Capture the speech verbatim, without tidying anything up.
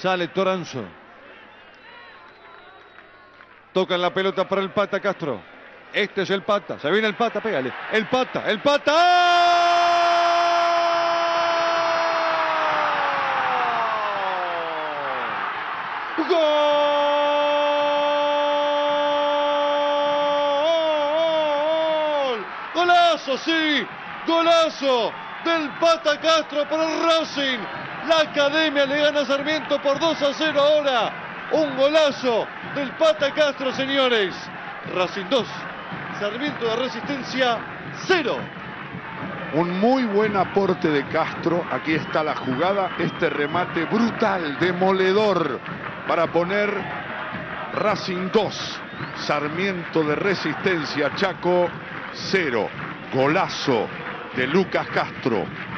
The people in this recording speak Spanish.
Sale Toranzo. Tocan la pelota para el Pata Castro. Este es el Pata. Se viene el Pata, pégale. El Pata, el Pata. ¡Gol! ¡Gol! ¡Golazo, sí! ¡Golazo del Pata Castro para el Racing! La Academia le gana a Sarmiento por dos a cero ahora. Un golazo del Pata Castro, señores. Racing dos, Sarmiento de Resistencia cero. Un muy buen aporte de Castro. Aquí está la jugada. Este remate brutal, demoledor, para poner Racing dos, Sarmiento de Resistencia Chaco cero. Golazo de Lucas Castro.